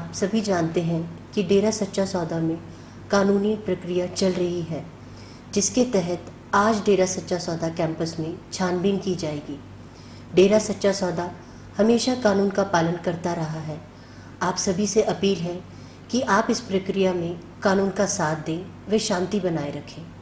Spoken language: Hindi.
आप सभी जानते हैं कि डेरा सच्चा सौदा में कानूनी प्रक्रिया चल रही है, जिसके तहत आज डेरा सच्चा सौदा कैंपस में छानबीन की जाएगी। डेरा सच्चा सौदा हमेशा कानून का पालन करता रहा है। आप सभी से अपील है कि आप इस प्रक्रिया में कानून का साथ दें व शांति बनाए रखें।